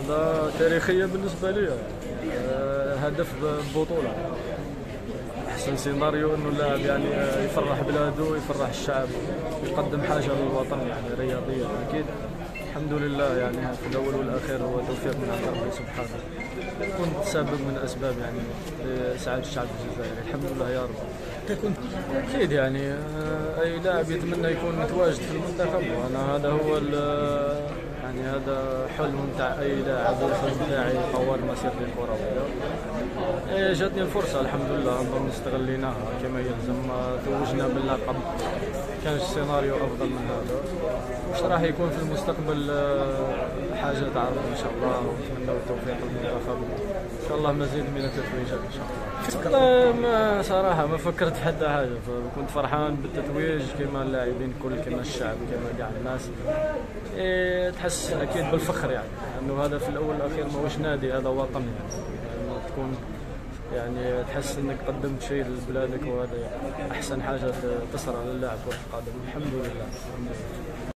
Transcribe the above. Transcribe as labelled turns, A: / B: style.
A: لحظة تاريخية بالنسبة لي. هدف ببطولة، أحسن سيناريو إنه اللاعب يعني يفرح بلاده، يفرح الشعب، يقدم حاجة للوطن يعني رياضية أكيد. الحمد لله يعني في الأول والأخير هو توفيق من عند ربي سبحانه. كنت سبب من أسباب يعني لسعادة الشعب الجزائري، الحمد لله يا رب. أكيد يعني أي لاعب يتمنى يكون متواجد في المنتخب، وأنا هذا هو يعني هذا حلم تاع أي لاعب، الحلم تاعي طوال مسيرتي الكروية. جاتني الفرصة الحمد لله، نظن استغليناها كما يلزم، توجنا باللقب. كانش سيناريو أفضل من هذا. واش راح يكون في المستقبل حاجة تعرض إن شاء الله، ونتمنى التوفيق للمنتخب إن شاء الله، مزيد من التتويجات إن شاء الله. والله ما صراحة ما فكرت في حتى حاجة، كنت فرحان بالتتويج كما اللاعبين الكل، كما الشعب، كما كاع الناس. تحس أكيد بالفخر يعني، لأنه هذا في الأول والأخير ماهوش نادي، هذا وطن يعني تكون يعني تحس انك قدمت شيء لبلادك، وهذا احسن حاجه تصرى للاعب كره القدم. الحمد لله.